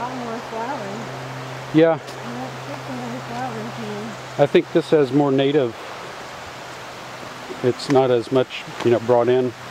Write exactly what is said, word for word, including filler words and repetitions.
lot more flowers. Yeah. Flowers I think this has more native. It's not as much, you know, brought in.